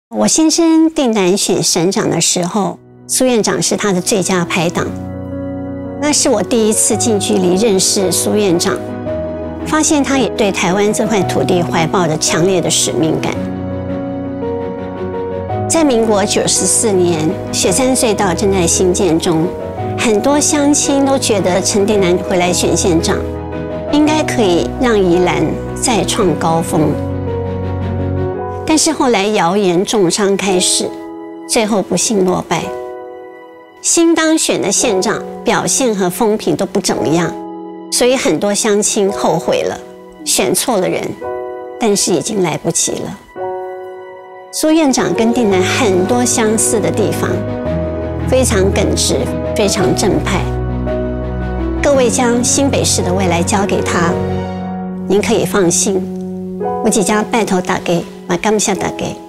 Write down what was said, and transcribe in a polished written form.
我先生定南选省长的时候，苏院长是他的最佳拍档。那是我第一次近距离认识苏院长，发现他也对台湾这块土地怀抱着强烈的使命感。在民国94年，雪山隧道正在兴建中，很多乡亲都觉得陈定南回来选县长，应该可以让宜兰再创高峰。但是后来谣言重伤开始，最后不幸落败。新当选的县长表现和风评都不怎么样，所以很多乡亲后悔了，选错了人，但是已经来不及了。苏院长跟定南很多相似的地方，非常耿直，非常正派。各位将新北市的未来交给他，您可以放心。我即将拜托大家，也感谢大家。